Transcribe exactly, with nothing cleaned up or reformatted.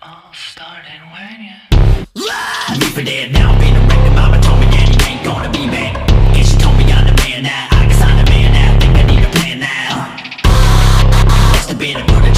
all started when you Me for dead now, been a wreck. Mama told me that he ain't gonna be back, and she told me I'm the man now. I can sign a man now, think I need a plan now. Must have been a good